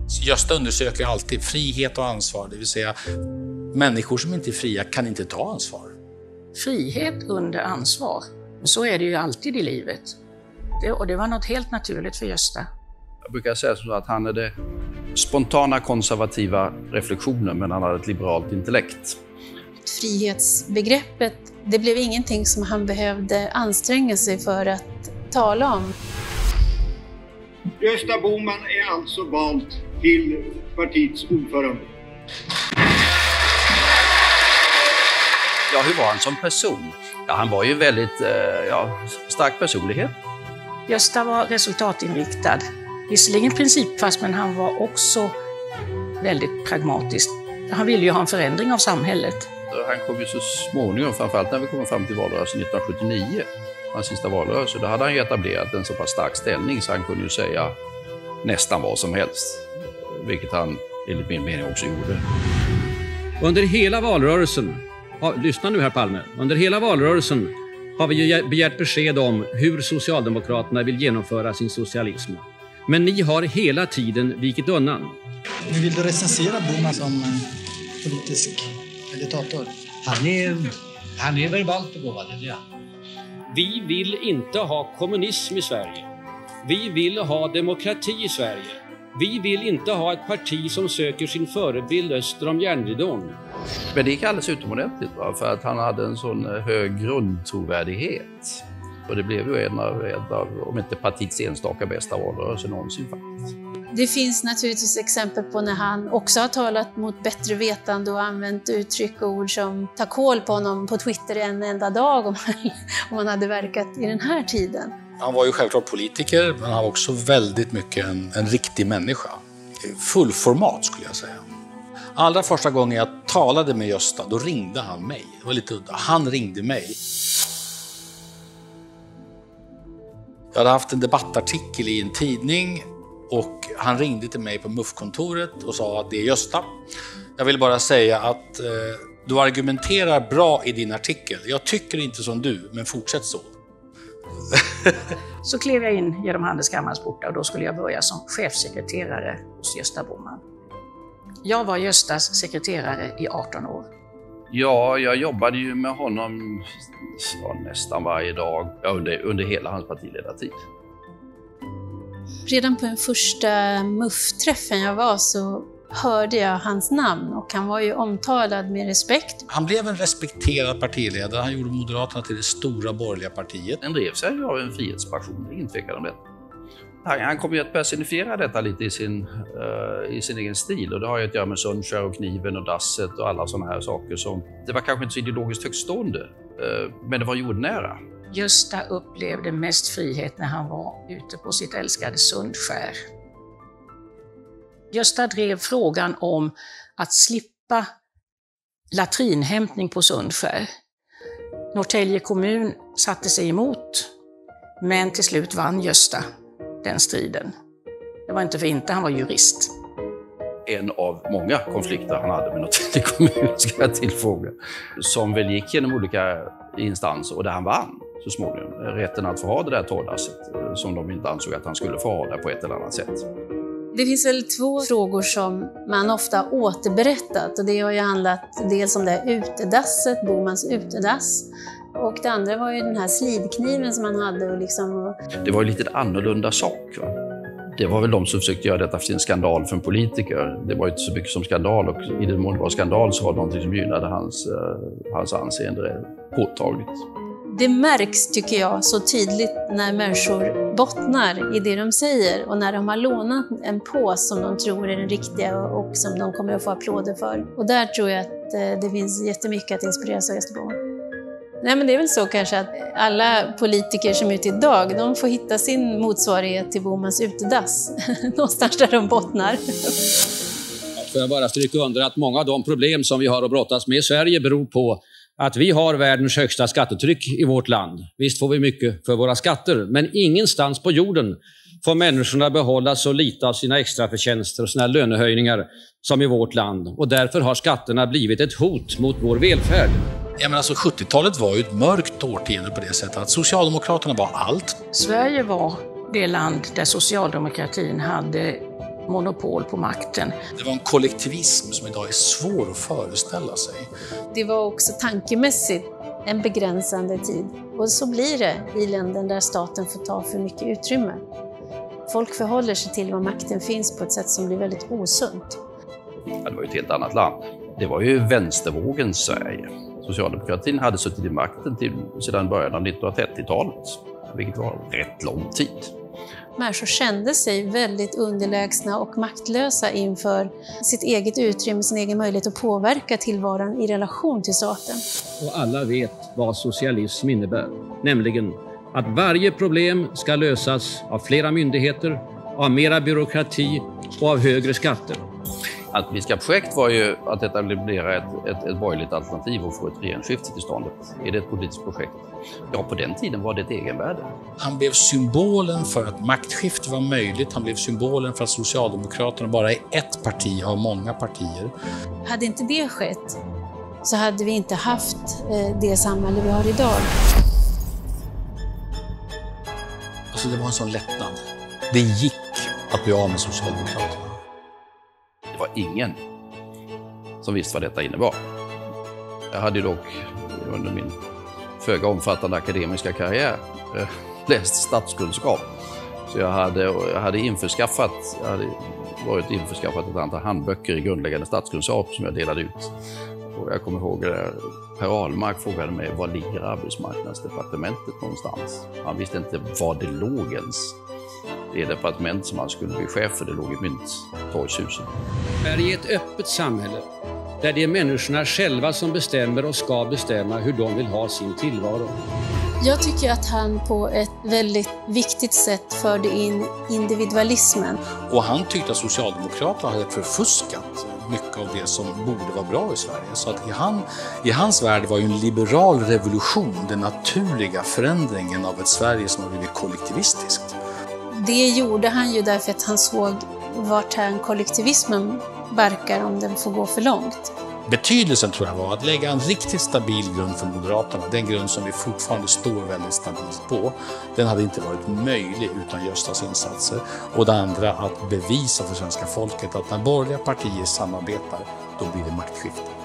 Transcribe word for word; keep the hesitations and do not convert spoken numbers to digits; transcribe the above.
Gösta undersöker alltid frihet och ansvar, det vill säga människor som inte är fria kan inte ta ansvar. Frihet under ansvar, så är det ju alltid i livet. Det, och det var något helt naturligt för Gösta. Jag brukar säga så att han är det spontana konservativa reflektioner, men han hade ett liberalt intellekt. Frihetsbegreppet, det blev ingenting som han behövde anstränga sig för att tala om. Gösta Bohman är alltså vald till partiets ordförande. Ja, hur var han som person? Ja, han var ju väldigt eh, ja, stark personlighet. Gösta var resultatinriktad. Visserligen principfast, men han var också väldigt pragmatisk. Han ville ju ha en förändring av samhället. Han kom ju så småningom, framförallt när vi kom fram till valrörelsen nittonhundrasjuttionio, hans sista valrörelse, då hade han ju etablerat en så pass stark ställning så han kunde ju säga nästan vad som helst. Vilket han enligt min mening också gjorde. Under hela valrörelsen, ja, lyssna nu herr Palme, under hela valrörelsen har vi ju begärt besked om hur Socialdemokraterna vill genomföra sin socialism. Men ni har hela tiden vikit undan. Hur vill du recensera Bohman som politisk agitator? Han är, han är verbalt begåvad, ja. Vi vill inte ha kommunism i Sverige. Vi vill ha demokrati i Sverige. Vi vill inte ha ett parti som söker sin förebild öster om järnridån. Men det gick alldeles utomordentligt, va? För att han hade en sån hög grundtrovärdighet. Och det blev ju en av, en av om inte partiets enstaka bästa valrörelser någonsin faktiskt. Det finns naturligtvis exempel på när han också har talat mot bättre vetande och använt uttryck och ord som tar kål på honom på Twitter en enda dag om han, om han hade verkat i den här tiden. Han var ju självklart politiker, men han var också väldigt mycket en, en riktig människa. Full format skulle jag säga. Allra första gången jag talade med Gösta, då ringde han mig. Det var lite udda. Han ringde mig. Jag hade haft en debattartikel i en tidning och han ringde till mig på M U F-kontoret och sa att det är Gösta. Jag vill bara säga att eh, du argumenterar bra i din artikel. Jag tycker inte som du, men fortsätt så. Så klev jag in genom Handelskammarens portar och då skulle jag börja som chefsekreterare hos Gösta Bohman. Jag var Göstas sekreterare i arton år. Ja, jag jobbade ju med honom ja, nästan varje dag ja, under, under hela hans partiledartid. Redan på den första M U F-träffen jag var så hörde jag hans namn och han var ju omtalad med respekt. Han blev en respekterad partiledare. Han gjorde Moderaterna till det stora borgerliga partiet. Han drev sig av en frihetspassion, det är ingen tvekan om det. Han, han kom ju att personifiera detta lite i sin, uh, i sin egen stil och det har ju att göra med Sundskär och kniven och dasset och alla sådana här saker som det var kanske inte så ideologiskt högstående, uh, men det var jordnära. Gösta upplevde mest frihet när han var ute på sitt älskade Sundskär. Gösta drev frågan om att slippa latrinhämtning på Sundskär. Norrtälje kommun satte sig emot, men till slut vann Gösta den striden. Det var inte för inte, han var jurist. En av många konflikter han hade med Norrtälje kommun, ska jag tillfråga, som väl gick genom olika instanser och där han vann så småningom. Rätten att få ha det där torrdasset som de inte ansåg att han skulle få ha det på ett eller annat sätt. Det finns väl två frågor som man ofta återberättat och det har ju handlat dels om det här utedasset, Bohmans utedass. Och det andra var ju den här slidkniven som han hade. Och liksom... Det var ju lite annorlunda sak. Va? Det var väl de som försökte göra detta för sin skandal för en politiker. Det var ju inte så mycket som skandal och i den mån det var skandal så var det någonting som gynnade hans, uh, hans anseende påtagligt. Det märks, tycker jag, så tydligt när människor bottnar i det de säger och när de har lånat en pås som de tror är den riktiga och som de kommer att få applåder för. Och där tror jag att det finns jättemycket att inspireras av Gösta Bohman. Nej, men det är väl så kanske att alla politiker som är ute idag, de får hitta sin motsvarighet till Bohmans utedass. Någonstans där de bottnar. Får jag bara stryka under att många av de problem som vi har att brottas med i Sverige beror på att vi har världens högsta skattetryck i vårt land. Visst får vi mycket för våra skatter, men ingenstans på jorden får människorna behålla så lite av sina extraförtjänster och sina lönehöjningar som i vårt land. Och därför har skatterna blivit ett hot mot vår välfärd. Ja, men alltså sjuttiotalet var ju ett mörkt årtionde på det sättet att Socialdemokraterna var allt. Sverige var det land där socialdemokratin hade monopol på makten. Det var en kollektivism som idag är svår att föreställa sig. Det var också tankemässigt en begränsande tid. Och så blir det i länder där staten får ta för mycket utrymme. Folk förhåller sig till var makten finns på ett sätt som blir väldigt osunt. Ja, det var ju ett helt annat land. Det var ju vänstervågens Sverige. Socialdemokratin hade suttit i makten till, sedan början av nittonhundratrettiotalet, vilket var rätt lång tid. Människor kände sig väldigt underlägsna och maktlösa inför sitt eget utrymme, sin egen möjlighet att påverka tillvaron i relation till staten. Och alla vet vad socialism innebär, nämligen att varje problem ska lösas av flera myndigheter, av mera byråkrati och av högre skatter. Politiska projekt var ju att etablera ett, ett, ett borgerligt alternativ och få ett regeringsskifte till stånd. Är det ett politiskt projekt? Ja, på den tiden var det ett egenvärde. Han blev symbolen för att maktskifte var möjligt. Han blev symbolen för att Socialdemokraterna bara är ett parti av många partier. Hade inte det skett så hade vi inte haft det samhälle vi har idag. Alltså det var en sån lättnad. Det gick att bli av med Socialdemokraterna. Det var ingen som visste vad detta innebar. Jag hade dock under min föga omfattande akademiska karriär läst statskunskap. Så jag hade, jag hade införskaffat, jag hade varit införskaffat ett antal handböcker i grundläggande statskunskap som jag delade ut. Och jag kommer ihåg att Per Ahlmark frågade mig, var ligger arbetsmarknadsdepartementet någonstans? Han visste inte var det låg ens. Det departement som han skulle bli chef för, det låg i Mynttorgshuset. Sverige är ett öppet samhälle där det är människorna själva som bestämmer och ska bestämma hur de vill ha sin tillvaro. Jag tycker att han på ett väldigt viktigt sätt förde in individualismen. Och han tyckte att Socialdemokraterna hade förfuskat mycket av det som borde vara bra i Sverige. Så att i, han, i hans värld var ju en liberal revolution den naturliga förändringen av ett Sverige som har blivit kollektivistiskt. Det gjorde han ju därför att han såg vart här kollektivismen barkar om den får gå för långt. Betydelsen tror jag var att lägga en riktigt stabil grund för Moderaterna, den grund som vi fortfarande står väldigt stabilt på. Den hade inte varit möjlig utan Göstas insatser. Och det andra, att bevisa för svenska folket att när borgerliga partier samarbetar, då blir det maktskifte.